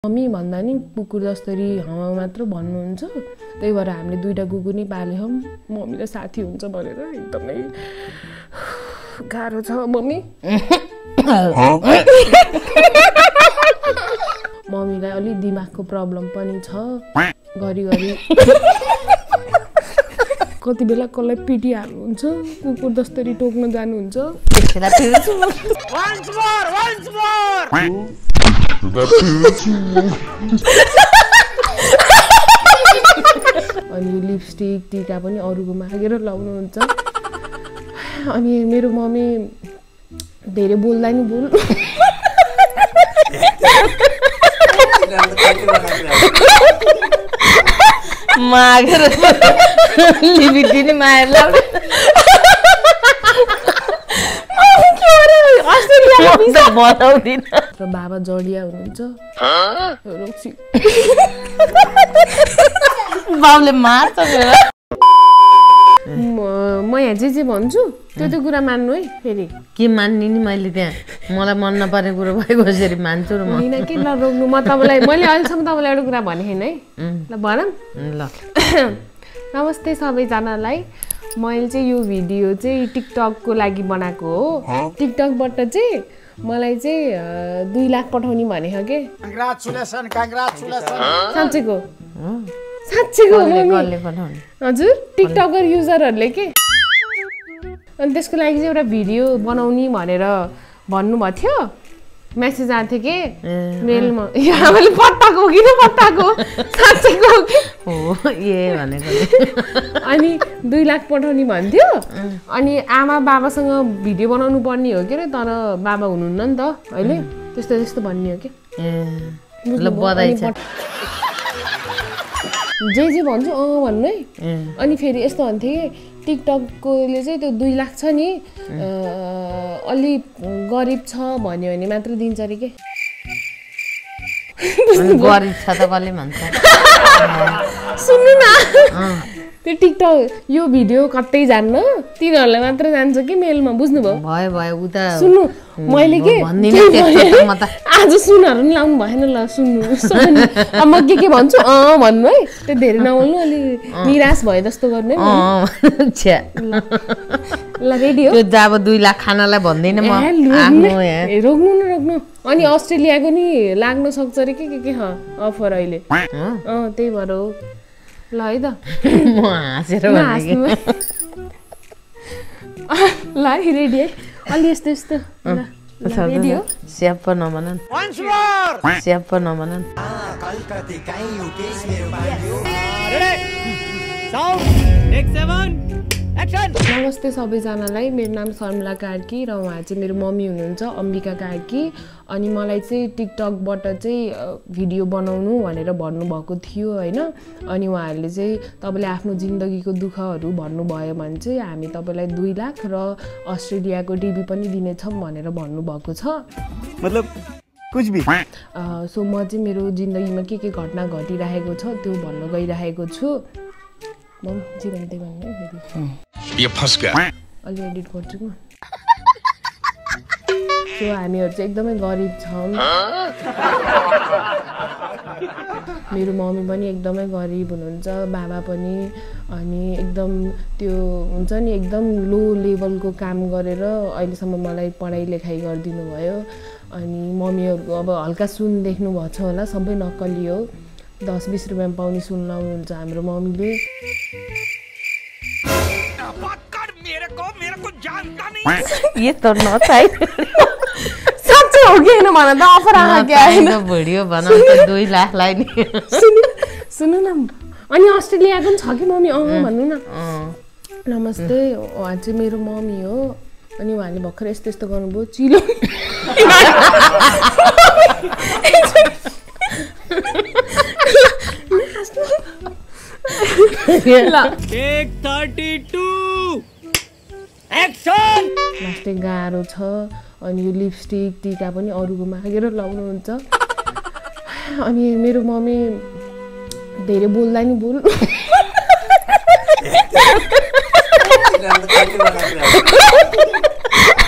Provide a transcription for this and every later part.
Mummy भन्दा नि कुकुर जस्तरी हावा मात्र भन्नुहुन्छ त्यही भएर हामीले दुईटा कुकुर नि पाल्यौं मम्मीले साथी हुन्छ भनेर एकदमै गाह्रो छ मम्मी मम्मीलाई अलि दिमागको प्रब्लम पनि छ गरी कति बेला कसलाई पिटिहाल्नुहुन्छ कुकुर जस्तरी टोक्न जानुहुन्छ अनि लिपस्टिक टीका पनि अरूको मागेर लाउनुहुन्छ अनि मेरो मम्मी धेरै बोल्दा नि बोल मागेर लिपस्टिक नि मागेर लाउनु र बाबा जडिया हुनुहुन्छ बाबुले मार्छ म यहाँ जे भन्छु त्यो कुरा मान्नु है फेरि के मान्ने नि मैले त्यहाँ मलाई मन नपर्ने कुरो भएको यसरी मान्छु र म हैन के ल रोक्नु म तपाईलाई मैले अहिलेसम्म तपाईलाई एउटा कुरा भने हैन है ल भनम ल नमस्ते सबैजनालाई मैले चाहिँ यो भिडियो चाहिँ टिकटकको लागि बनाएको हो टिकटकबाट चाहिँ मलाई चाहिँ 2 लाख पठाउने भनेको के कांग्रेचुलेसन साच्चैको कसले पठाउने हजुर टिकटकर युजरहरुले के अनि त्यसको लागि चाहिँ एउटा भिडियो बनाउने भनेर भन्नुभएको थियो मेसेज आएको थियो के मेलमा मैले पत्ताको किन पत्ताको साच्चैको के हो ए भनेको अनि 2 लाख पठाउने भन्थ्यो अनि आमा बाबासँग भिडियो बनाउनु पर्ने हो के रे तर बाबा हुनुहुन्न नि त अहिले त्यस्तो भन्ने हो के ल बधाई छ जे भन्छु भन्नु है अनि फेरि यस्तो भन्थे कि टिकटककोले चाहिँ त्यो 2 लाख छ नि अलि गरिब छ भन्यो भने मात्र दिन्छ रे के गरिब छ त कसले भन्छ सुन्नु न त्यो टिकटक यो भिडियो कतै जान्न तिनीहरुलाई मात्र जान्छ कि मेलमा बुझ्नुभयो भयो उता सुन्नु मैले के आज सुनहरु नि लाउनु भएन ल सुन्नु अब म के भन्छु भन्नु है त्यो धेरै नबोल्नु अलि निराश भए जस्तो गर्नु है ल रेडी हो त्यो जब 2 लाख खानालाई भन्दैन म रोक्नु अनि अस्ट्रेलियाको नि लाग्न सक्छ रे के अफर अहिले त्यही भएर हो ल है त म हाँसेर भनेको ल रेडी है अलि यस्तो रेडी हो स्याप नभनन् नमस्ते सबैजनालाई मेरो नाम शर्मिला कार्की र उहाँ चाहिँ मेरो मम्मी हुनुहुन्छ अम्बिका कार्की अनि मलाई चाहिँ टिकटकबाट चाहिँ भिडियो बनाउनु भनेर भन्नुभएको थियो हैन अनि उहाँहरूले चाहिँ तपाईले आफ्नो जिन्दगीको दुःखहरू भन्नुभयो भने चाहिँ हामी तपाईलाई 2 लाख र अस्ट्रेलियाको टिभी पनि दिनेछौँ भनेर भन्नुभएको छ मतलब कुछ भी सो म चाहिँ मेरो जिन्दगीमा के घटना घटिरहेको छ त्यो भन्न गइरहेको छु म जे भन्दै भन्नु फेरि ये फस गया अलि एडिट गर्छु म सो हामीहरु चाहिँ एकदमै गरिब छौं मेरो मम्मी पनि एकदमै गरिब हुनुहुन्छ बाबा पनि अनि एकदम त्यो हुन्छ नि एकदम लो लेभलको काम गरेर अहिलेसम्म मलाई पढाइ लेखाइ गर्दिनु भयो अनि मम्मीहरुको अब हल्का सुन देख्नु भएको छ होला सबै नक्कली हो 10-20 रुपैयाँ पाउने सुन लाउनुहुन्छ हाम्रो मम्मीले ये तो नचाहि साच्चै हो कि हैन भन त अफर आएको के हैन भिडियो बनाउँछ 2 लाख लाई नि सुन्नु न अनि अस्ट्रेलियाको पनि छ कि मम्मी भन्नु न नमस्ते उहाँ चाहिँ मेरो मम्मी हो अनि उहाँले भर्खर यस्तो गर्नुभयो चिलो टेक 32 एक्सन लास्टै गाह्रो छ अनि यो लिपस्टिक टीका पनि अरूको मागेर लाउनुहुन्छ अनि मेरो मम्मी धेरै बोल्दा नि बोल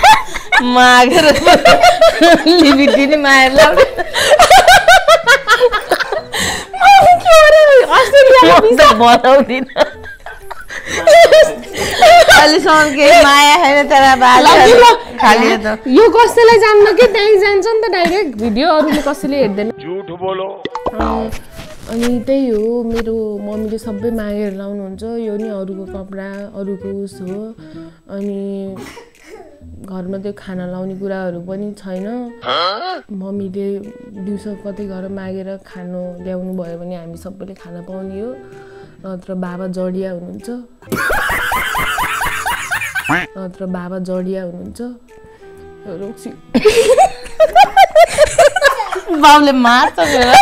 मागेर लिपस्टिक नि मागेर लाउनु बनाउँदिन अहिलेसम्म केही माया छैन तर खाली यो कसैलाई जान्न कि त्यहीँ जान्छ नि त डाइरेक्ट भिडियो अरूले कसैले हेर्दैन झूठ बोलो अनि त्यही हो मेरो मम्मीले सबै मागेर लाउनुहुन्छ यो नि अरूको कपडा अरूको उस हो अनि घरमा त्यो खाना लाउने कुराहरू पनि छैन मम्मीले दिउँसो कतै गएर मागेर खानु ल्याउनु भयो भने हामी सबैले खाना पाउने हो नत्र बाबा जडिया हुनुहुन्छ रोक्सी बाउले मार्छ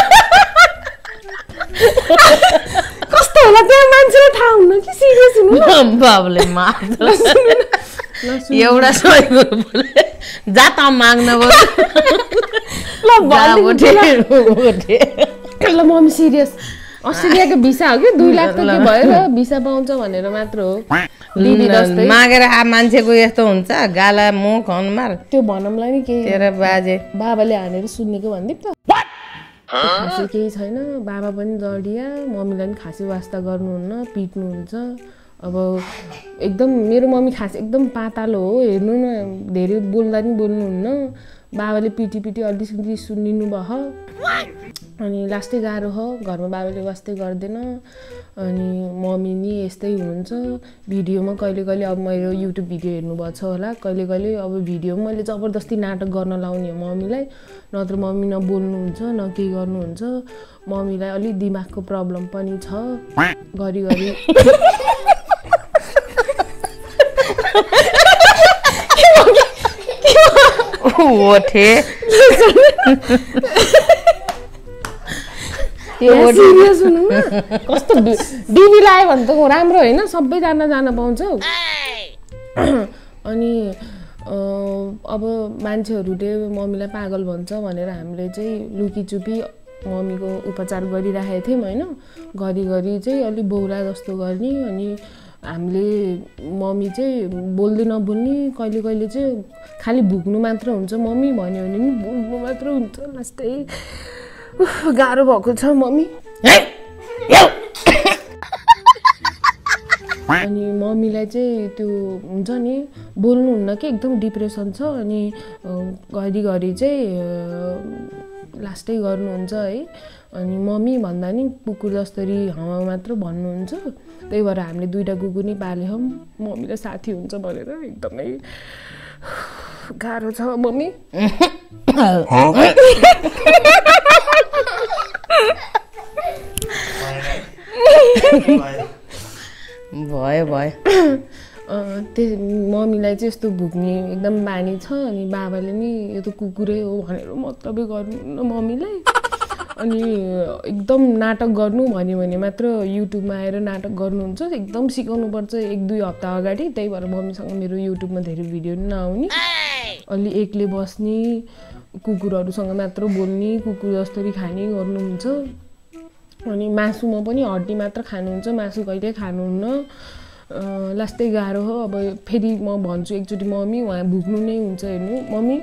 कस्तो होला त्यहाँ मान्छेलाई थाहा हुन्न कि सिरियस हुनु बाबुले मार्छ एउटा जा त माग्न ल मम्मी सिरियस अस्ट्रेलियाको भिसा हो कि 2 लाख त के भयो र भिसा पाउँछ भनेर मात्र हो मागेर मान्छेको यस्तो हुन्छ गाला मुख अनुहार त्यो भनौँला नि के तेरो बाजे बाबाले हानेर सुन्नेको भन्दिप त खासै केही छैन बाबा पनि जडिया मम्मीलाई पनि खासै वास्ता गर्नुहुन्न पिट्नुहुन्छ अब एकदम मेरो मम्मी खास एकदम पातालो हो हेर्नु न धेरै बोल्दा नि बोल्नुहुन्न बाबाले पिटी अलिकति सुनिनु भयो अनि लास्टै गाह्रो हो घरमा बाबाले वास्तै गर्दैन अनि मम्मी नि यस्तै हुनुहुन्छ भिडियोमा कहिले कहिले अब मेरो युट्युब भिडियो हेर्नुभएको छ होला कहिले कहिले अब भिडियोमा मैले जबरजस्ती नाटक गर्न लाउने हो मम्मीलाई नत्र मम्मी न बोल्नुहुन्छ न केही गर्नुहुन्छ मम्मीलाई अलि दिमागको प्रब्लम पनि छ घरिघरि ओठे सिरियस हुनु न कस्तो बिबी लायो भने त राम्रो होइन सबैजना जान पाउँछ अनि अब मान्छेहरूले मम्मीलाई पागल भन्छ भनेर हामीले चाहिँ लुकीचुपी मम्मीको उपचार गरिराखेको थियौँ होइन घरिघरि चाहिँ अलिक बौला जस्तो गर्ने अनि हामीले मम्मी चाहिँ बोल्दै नबोल्ने कहिले कहिले चाहिँ खालि भुक्नु मात्र हुन्छ मम्मी भन्यो भने नि बोल्नु मात्र हुन्छ लास्टै गाह्रो भएको छ मम्मी अनि मम्मीलाई चाहिँ त्यो हुन्छ नि बोल्नुहुन्न कि एकदम डिप्रेसन छ अनि घरिघरि चाहिँ लास्टै गर्नुहुन्छ है अनि मम्मी भन्दा नि कुकुर जस्तरी हावा मात्र भन्नुहुन्छ त्यही भएर हामीले 2टा कुकुर नि पाल्यौँ मम्मीलाई साथी हुन्छ भनेर एकदमै गाह्रो छ मम्मी भयो त्यो मम्मीलाई चाहिँ यस्तो भुक्ने एकदम बानी छ अनि बाबाले नि यो त कुकुरै हो भनेर मतलबै गर्नुहुन्न मम्मीलाई अनि एकदम नाटक गर्नु भन्यो भने मात्र युट्युबमा आएर नाटक गर्नुहुन्छ एकदम सिकाउनुपर्छ 1-2 हप्ता अगाडि त्यही भएर मम्मीसँग मेरो युट्युबमा धेरै भिडियो पनि नआउने अलि एक्लै बस्ने कुकुरहरूसँग मात्र बोल्ने कुकुर जस्तरी खाने गर्नुहुन्छ अनि मासुमा पनि हड्डी मात्र खानुहुन्छ मासु कहिले खानुहुन्न लास्टै गाह्रो हो अब फेरि म भन्छु एकचोटि मम्मी उहाँ भुक्नु नै हुन्छ हेर्नु मम्मी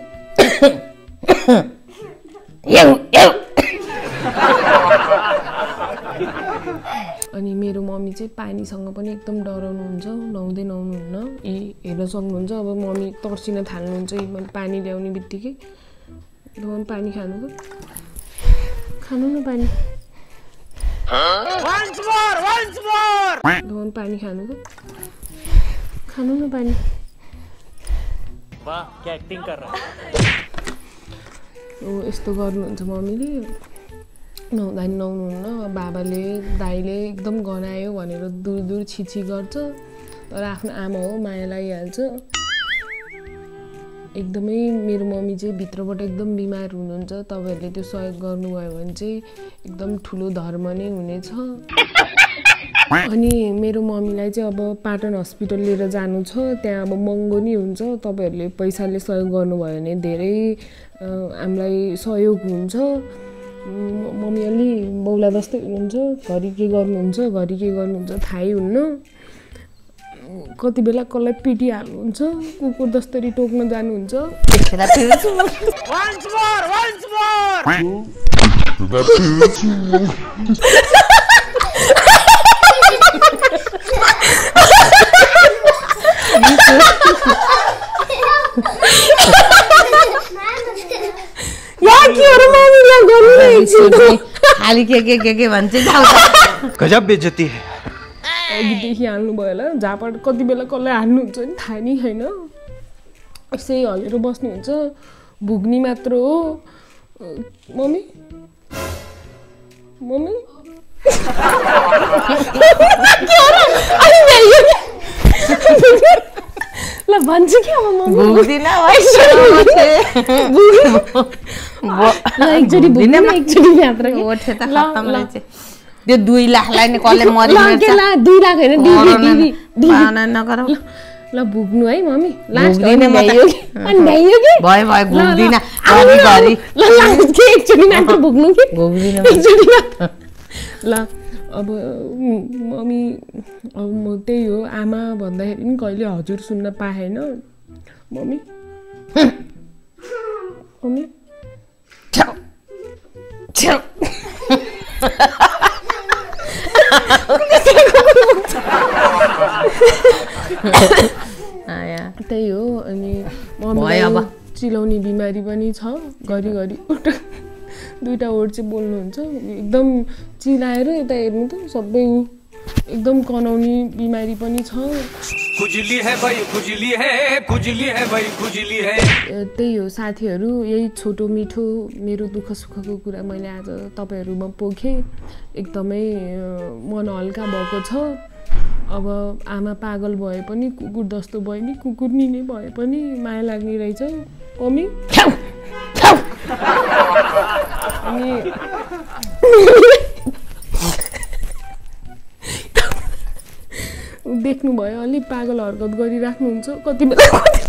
अनि मेरो मम्मी चाहिँ पानीसँग पनि एकदम डराउनुहुन्छ नुहाउँदै नुहाउनुहुन्न हेर्न सक्नुहुन्छ अब मम्मी तर्सिन थाल्नुहुन्छ मैले पानी ल्याउने बित्तिकै मम्मी पानी खानु न पानी पानी खानु न पानी वाह क्या एक्टिंग कर रहा है यस्तो गर्नुहुन्छ मम्मीले नुहाउँदा नि नुहाउनुहुन्न बाबाले दाइले एकदम गनायो भनेर दूर दूर छिछि गर्छ तर आफ्नो आमा हो माया लागिहाल्छ एकदमै मेरो मम्मी चाहिँ भित्रबाट एकदम बिमार हुनुहुन्छ तपाईहरुले त्यो सहयोग गर्नुभयो भने चाहिँ एकदम ठुलो धर्म नै हुनेछ अनि मेरो मम्मीलाई चाहिँ अब पाटन हस्पिटल लिएर जानु छ त्यहाँ अब महँगो नि हुन्छ तपाईहरुले पैसाले सहयोग गर्नुभयो भने धेरै हामीलाई सहयोग हुन्छ मम्मी अलि बौला जस्तै हुनुहुन्छ घरि के गर्नुहुन्छ थाहै हुन्न कति बेला कसलाई पिटिहाल्नुहुन्छ कुकुर जस्तरी टोक्न जानुहुन्छ खाली के भन्छ गजब बेइज्जती है अघिदेखि हाल्नुभयो होला झापड कति बेला कसलाई हाल्नुहुन्छ नि थाहा नि छैन यसै हलेर बस्नुहुन्छ भुग्नी मात्र हो मम्मी मम्मी ल भन्छ कि अब मम्मी एकचोटि भुग्दिन एकचोटि मात्र त्यो 2 लाखलाई नि कसले मरिन्छ 2 लाख हैन दिदी नगर ल भुग्नु है मम्मी लास्ट अनि भ्याइयो कि भयो भुग्दिन घरि ल लास्ट के एकचोटि मात्र भुग्नु कि भुग्दिन एकचोटि मात्र ल अब मम्मी अब म त्यही हो आमा भन्दाखेरि नि कहिले हजुर सुन्न पाएन मम्मी मम्मी त्यही हो अनि मम्मी चिलाउने बिमारी पनि छ घरिघरि दुईटा वर्ड चाहिँ बोल्नुहुन्छ एकदम चिलाएर यता हेर्नु त सबै एकदम कनाउने बिमारी पनि छ खुजली है भाइ खुजली है खुजली है त्यही हो साथीहरू यही छोटो मिठो मेरो दुःख सुखको कुरा मैले आज तपाईहरुमा पोखेँ एकदमै मन हल्का भएको छ अब आमा पागल भए पनि कुकुर जस्तो भयो नि कुकुर नि नै भए पनि माया लाग्ने रहेछ मम्मी अनि देख्नु भयो अलि पागल हरकत गरिराख्नुहुन्छ कति बेला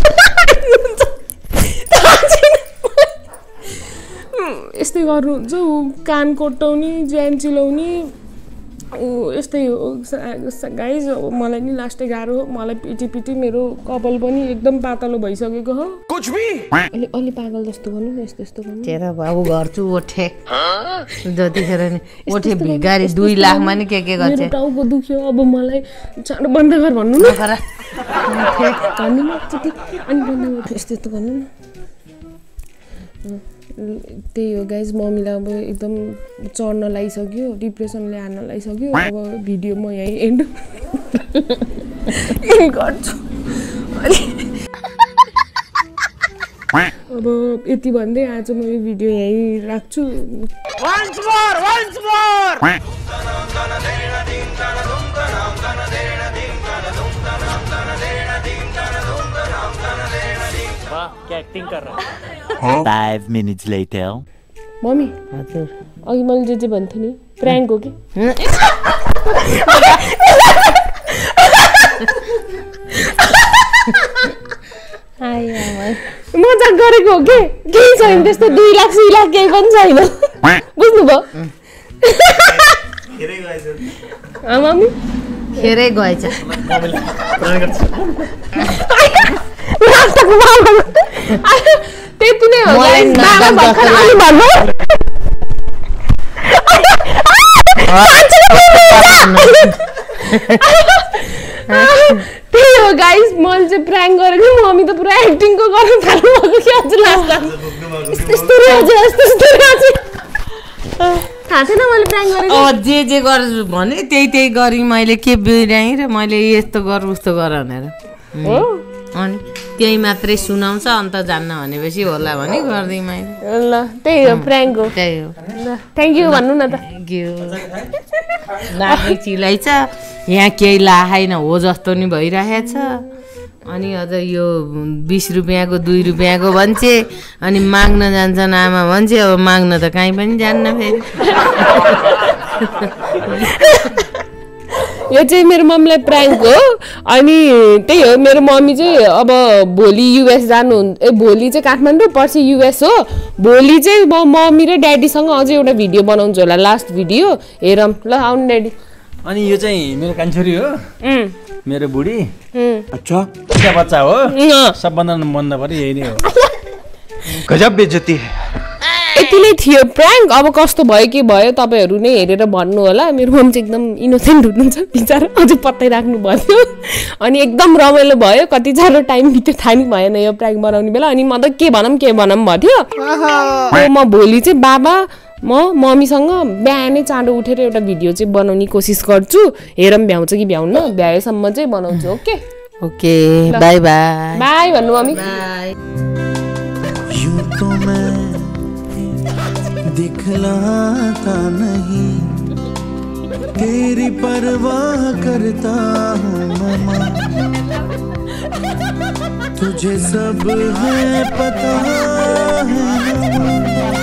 यस्तै गर्नुहुन्छ कान कोट्टाउने ज्यान चिलाउने यस्तै हो गाइज मलाई नि लास्टै गाह्रो मलाई पिटी मेरो कपाल पनि एकदम पातलो भइसकेको हो कुछ भी अलि पागल जस्तो गर्नु न यस्तो यस्तो गर्नु तेरा बाबु गर्छु ओठे जतिखेर नि ओठे भिगारी 2 लाखमा नि के गर्छ मेरो टाउको दुख्यो अब मलाई चाँडो बन्द गर भन्नु न भन्नु न अनि बन्द गर यस्तो यस्तो गर्नु न त्यही हो गाइज मम्मीलाई अब एकदम चढ्न लागिसक्यो डिप्रेसनले हान्न लागिसक्यो अब भिडियो म यही एन्ड गर्छु अब यति भन्दै आज म यो भिडियो यही राख्छु once more वाह क्या एक्टिंग कर रहा है 5 minutes later मम्मी हजुर अघि मैले जे भन्थे नि प्र्याङ्क हो कि मजाक गरेको हो कि केही छैन त्यस्तो 2 लाख 3 लाख केही पनि छैन बुझ्नुभयो मम्मी खेरै गएछ त्यति नै हो त्यही हो गाइस मैले चाहिँ प्र्याङ्क गरेको मम्मी त पुरा एक्टिङको गर्न थाल्नु भएको कि आज लास्ट यस्तो थाहा थिएन मैले प्र्याङ्क गरेको जे गर्छु भने त्यही गरी मैले के बिराएँ र मैले यस्तो गर उस्तो गर भनेर अनि त्यही मात्रै सुनाउँछ अन्त जान्न भनेपछि होला भने गर्दै मैले ल त्यही हो प्र्याङ्क हो त्यही हो थ्याङ्क यू भन्नु न त लाग्ने चिलाइछ यहाँ केही लाहाइन हो जस्तो नि भइरहेछ अनि अझ यो 20 रुपियाँको 2 रुपियाँको भन्छे अनि माग्न जान्छन् आमा भन्छे अब माग्न त कहीँ पनि जान्न फेरि यो चाहिँ मेरो मम्मीलाई प्र्याङ्क हो अनि त्यही हो मेरो मम्मी चाहिँ अब भोलि युएस जानुहुन्छ भोलि चाहिँ काठमाडौँ पर्सि युएस हो भोलि चाहिँ म मम्मी र ड्याडीसँग अझै एउटा भिडियो बनाउँछु होला लास्ट भिडियो हेरौँ ल आउनु ड्याडी अनि यो चाहिँ मेरो कान्छोरी हो मेरो बुढी अच्छा क्या बच्चा हो सबभन्दा मन नपरे यही नै हो गजब बेइज्जती है यति नै थियो प्र्याङ्क अब कस्तो भयो के भयो तपाईहरु नै हेरेर भन्नु होला मेरो मम्मी चाहिँ एकदम इनोसेन्ट हुनुहुन्छ बिचारा अझै पत्तै राख्नु भयो अनि एकदम रमाइलो भयो कति सारो टाइम बित्यो थाहा नि भएन यो प्र्याङ्क बनाउने बेला अनि म त के भनम भन्थ्यो म भोलि चाहिँ बाबा म मम्मीसँग बिहानै चाँडो उठेर एउटा भिडियो चाहिँ बनाउने कोसिस गर्छु। हेरौँ भ्याउँछ कि भ्याउन्न, भ्याएसम्म चाहिँ बनाउँछु। Okay okay, bye bye. Bye भन्नु मम्मी। बाई। यूं तो मैं दिखलाता नहीं, तेरी परवाह करता हूँ ममा, तुझे सब है पता है।